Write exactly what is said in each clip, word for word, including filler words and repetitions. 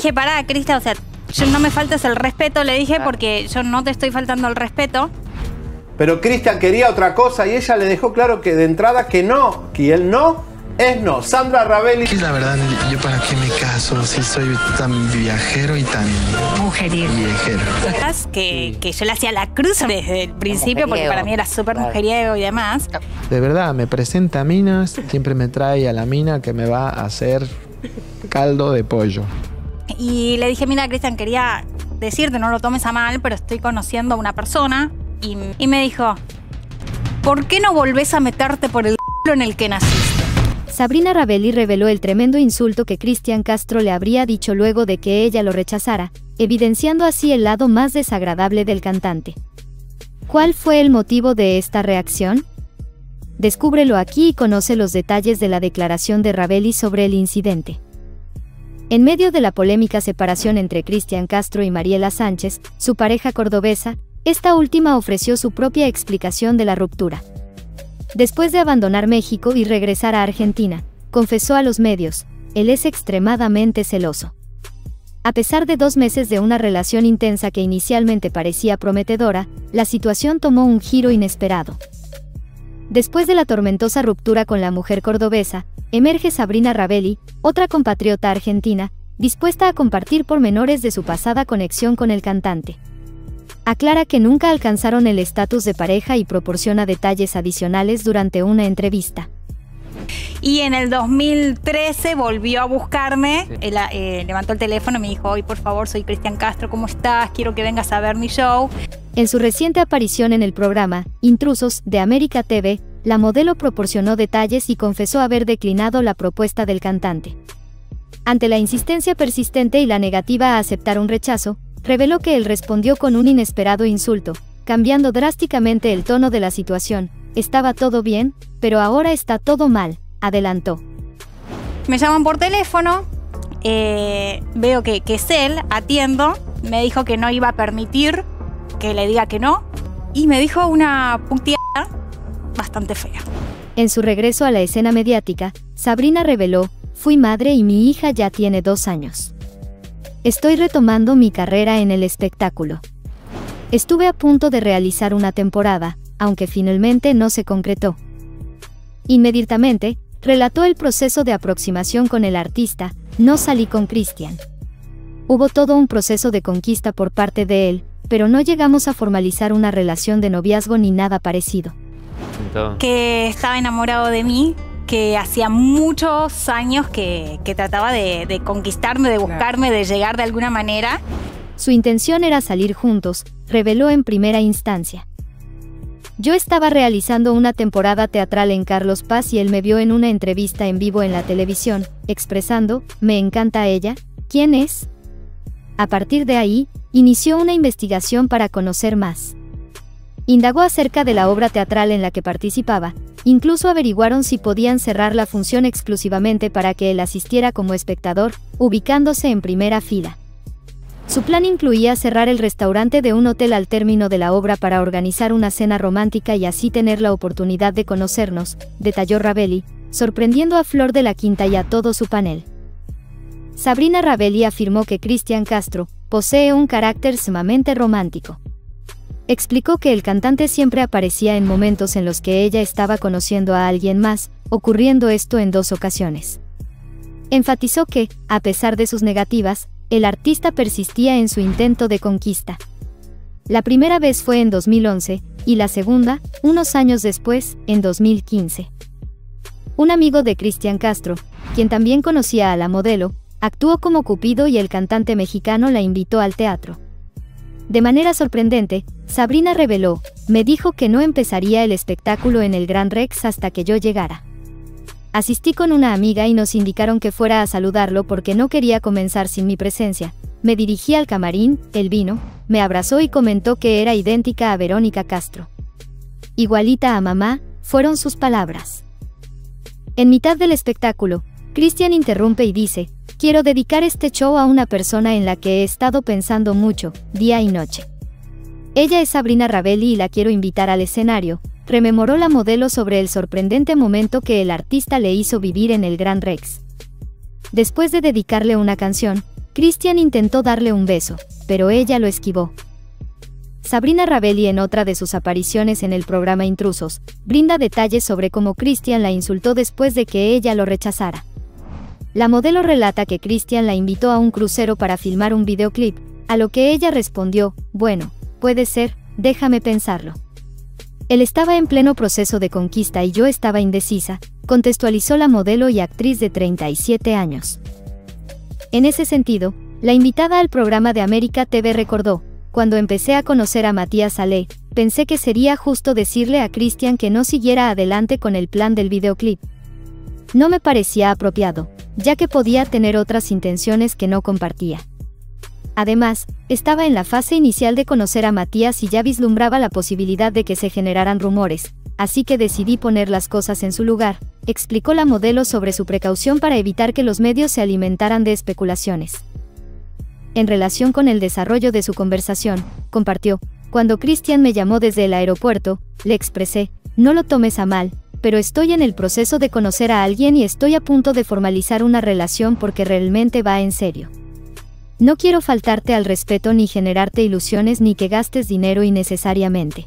dije, pará, Cristian, o sea, yo no me faltes el respeto, le dije, Ah. porque yo no te estoy faltando el respeto. Pero Cristian quería otra cosa y ella le dejó claro que de entrada que no, que el no es no. Sandra Ravelli. La verdad, yo para qué me caso si soy tan viajero y tan Mujeriego. viajero. Que, que yo le hacía la cruz desde el principio, porque para mí era súper mujeriego y demás. De verdad, me presenta minas, siempre me trae a la mina que me va a hacer caldo de pollo. Y le dije, mira, Cristian, quería decirte, no lo tomes a mal, pero estoy conociendo a una persona. Y, y me dijo, ¿por qué no volvés a meterte por el culo en el que naciste? Sabrina Ravelli reveló el tremendo insulto que Cristian Castro le habría dicho luego de que ella lo rechazara, evidenciando así el lado más desagradable del cantante. ¿Cuál fue el motivo de esta reacción? Descúbrelo aquí y conoce los detalles de la declaración de Ravelli sobre el incidente. En medio de la polémica separación entre Cristian Castro y Mariela Sánchez, su pareja cordobesa, esta última ofreció su propia explicación de la ruptura. Después de abandonar México y regresar a Argentina, confesó a los medios, él es extremadamente celoso. A pesar de dos meses de una relación intensa que inicialmente parecía prometedora, la situación tomó un giro inesperado. Después de la tormentosa ruptura con la mujer cordobesa, emerge Sabrina Ravelli, otra compatriota argentina, dispuesta a compartir pormenores de su pasada conexión con el cantante. Aclara que nunca alcanzaron el estatus de pareja y proporciona detalles adicionales durante una entrevista. Y en el dos mil trece volvió a buscarme, él, eh, levantó el teléfono y me dijo, hoy por favor, soy Cristian Castro, ¿cómo estás? Quiero que vengas a ver mi show. En su reciente aparición en el programa Intrusos de América T V, la modelo proporcionó detalles y confesó haber declinado la propuesta del cantante. Ante la insistencia persistente y la negativa a aceptar un rechazo, reveló que él respondió con un inesperado insulto, cambiando drásticamente el tono de la situación. Estaba todo bien, pero ahora está todo mal, adelantó. Me llaman por teléfono, eh, veo que, que es él, atiendo, me dijo que no iba a permitir que le diga que no, y me dijo una puteada bastante fea. En su regreso a la escena mediática, Sabrina reveló, fui madre y mi hija ya tiene dos años. Estoy retomando mi carrera en el espectáculo. Estuve a punto de realizar una temporada, aunque finalmente no se concretó. Inmediatamente, relató el proceso de aproximación con el artista, no salí con Cristian. Hubo todo un proceso de conquista por parte de él, pero no llegamos a formalizar una relación de noviazgo ni nada parecido. Que estaba enamorado de mí, que hacía muchos años que, que trataba de, de conquistarme, de buscarme, de llegar de alguna manera. Su intención era salir juntos, reveló en primera instancia. Yo estaba realizando una temporada teatral en Carlos Paz y él me vio en una entrevista en vivo en la televisión, expresando, me encanta ella, ¿quién es? A partir de ahí, inició una investigación para conocer más. Indagó acerca de la obra teatral en la que participaba, incluso averiguaron si podían cerrar la función exclusivamente para que él asistiera como espectador, ubicándose en primera fila. Su plan incluía cerrar el restaurante de un hotel al término de la obra para organizar una cena romántica y así tener la oportunidad de conocernos, detalló Ravelli, sorprendiendo a Flor de la Quinta y a todo su panel. Sabrina Ravelli afirmó que Cristian Castro posee un carácter sumamente romántico. Explicó que el cantante siempre aparecía en momentos en los que ella estaba conociendo a alguien más, ocurriendo esto en dos ocasiones. Enfatizó que, a pesar de sus negativas, el artista persistía en su intento de conquista. La primera vez fue en dos mil once, y la segunda, unos años después, en dos mil quince. Un amigo de Cristian Castro, quien también conocía a la modelo, actuó como Cupido y el cantante mexicano la invitó al teatro. De manera sorprendente, Sabrina reveló, me dijo que no empezaría el espectáculo en el Gran Rex hasta que yo llegara. Asistí con una amiga y nos indicaron que fuera a saludarlo porque no quería comenzar sin mi presencia. Me dirigí al camarín, él vino, me abrazó y comentó que era idéntica a Verónica Castro. Igualita a mamá, fueron sus palabras. En mitad del espectáculo, Cristian interrumpe y dice, quiero dedicar este show a una persona en la que he estado pensando mucho, día y noche. Ella es Sabrina Ravelli y la quiero invitar al escenario, rememoró la modelo sobre el sorprendente momento que el artista le hizo vivir en el Gran Rex. Después de dedicarle una canción, Cristian intentó darle un beso, pero ella lo esquivó. Sabrina Ravelli, en otra de sus apariciones en el programa Intrusos, brinda detalles sobre cómo Cristian la insultó después de que ella lo rechazara. La modelo relata que Cristian la invitó a un crucero para filmar un videoclip, a lo que ella respondió, bueno, puede ser, déjame pensarlo. Él estaba en pleno proceso de conquista y yo estaba indecisa, contextualizó la modelo y actriz de treinta y siete años. En ese sentido, la invitada al programa de América T V recordó, cuando empecé a conocer a Matías Ale, pensé que sería justo decirle a Cristian que no siguiera adelante con el plan del videoclip. No me parecía apropiado, ya que podía tener otras intenciones que no compartía. Además, estaba en la fase inicial de conocer a Matías y ya vislumbraba la posibilidad de que se generaran rumores, así que decidí poner las cosas en su lugar, explicó la modelo sobre su precaución para evitar que los medios se alimentaran de especulaciones. En relación con el desarrollo de su conversación, compartió, cuando Cristian me llamó desde el aeropuerto, le expresé, no lo tomes a mal, pero estoy en el proceso de conocer a alguien y estoy a punto de formalizar una relación porque realmente va en serio. No quiero faltarte al respeto ni generarte ilusiones ni que gastes dinero innecesariamente.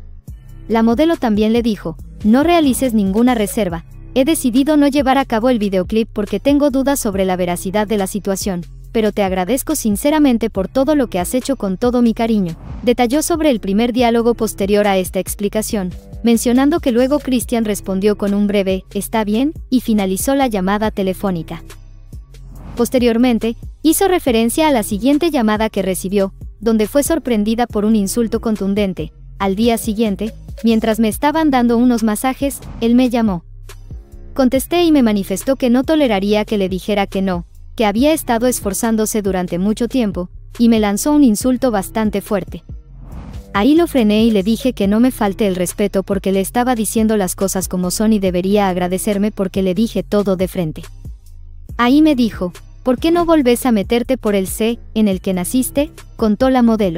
La modelo también le dijo, no realices ninguna reserva, he decidido no llevar a cabo el videoclip porque tengo dudas sobre la veracidad de la situación, pero te agradezco sinceramente por todo lo que has hecho con todo mi cariño. Detalló sobre el primer diálogo posterior a esta explicación, mencionando que luego Cristian respondió con un breve, ¿está bien?, y finalizó la llamada telefónica. Posteriormente, hizo referencia a la siguiente llamada que recibió, donde fue sorprendida por un insulto contundente. Al día siguiente, mientras me estaban dando unos masajes, él me llamó. Contesté y me manifestó que no toleraría que le dijera que no, que había estado esforzándose durante mucho tiempo, y me lanzó un insulto bastante fuerte. Ahí lo frené y le dije que no me falte el respeto porque le estaba diciendo las cosas como son y debería agradecerme porque le dije todo de frente. Ahí me dijo, ¿por qué no volvés a meterte por el C en el que naciste?, contó la modelo.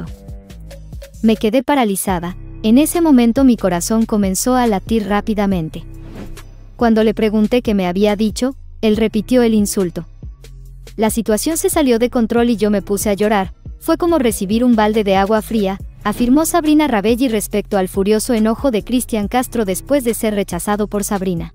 Me quedé paralizada, en ese momento mi corazón comenzó a latir rápidamente. Cuando le pregunté qué me había dicho, él repitió el insulto. La situación se salió de control y yo me puse a llorar, fue como recibir un balde de agua fría, afirmó Sabrina Ravelli respecto al furioso enojo de Cristian Castro después de ser rechazado por Sabrina.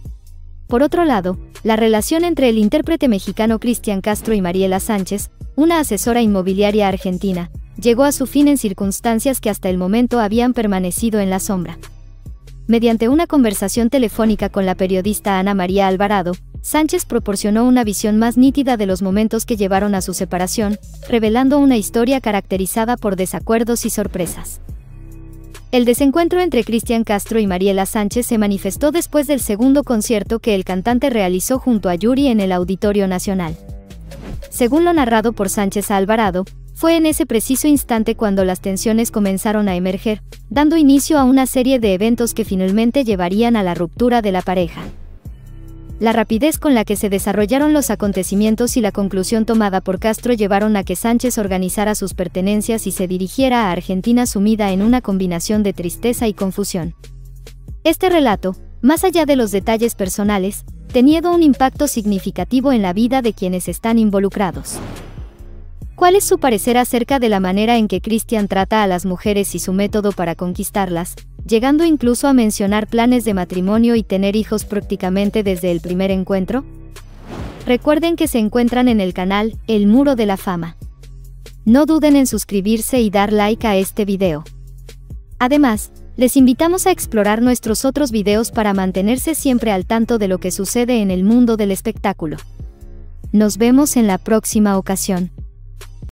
Por otro lado, la relación entre el intérprete mexicano Cristian Castro y Mariela Sánchez, una asesora inmobiliaria argentina, llegó a su fin en circunstancias que hasta el momento habían permanecido en la sombra. Mediante una conversación telefónica con la periodista Ana María Alvarado, Sánchez proporcionó una visión más nítida de los momentos que llevaron a su separación, revelando una historia caracterizada por desacuerdos y sorpresas. El desencuentro entre Cristian Castro y Mariela Sánchez se manifestó después del segundo concierto que el cantante realizó junto a Yuri en el Auditorio Nacional. Según lo narrado por Sánchez a Alvarado, fue en ese preciso instante cuando las tensiones comenzaron a emerger, dando inicio a una serie de eventos que finalmente llevarían a la ruptura de la pareja. La rapidez con la que se desarrollaron los acontecimientos y la conclusión tomada por Castro llevaron a que Sánchez organizara sus pertenencias y se dirigiera a Argentina sumida en una combinación de tristeza y confusión. Este relato, más allá de los detalles personales, tenía un impacto significativo en la vida de quienes están involucrados. ¿Cuál es su parecer acerca de la manera en que Cristian trata a las mujeres y su método para conquistarlas, llegando incluso a mencionar planes de matrimonio y tener hijos prácticamente desde el primer encuentro? Recuerden que se encuentran en el canal El Muro de la Fama. No duden en suscribirse y dar like a este video. Además, les invitamos a explorar nuestros otros videos para mantenerse siempre al tanto de lo que sucede en el mundo del espectáculo. Nos vemos en la próxima ocasión.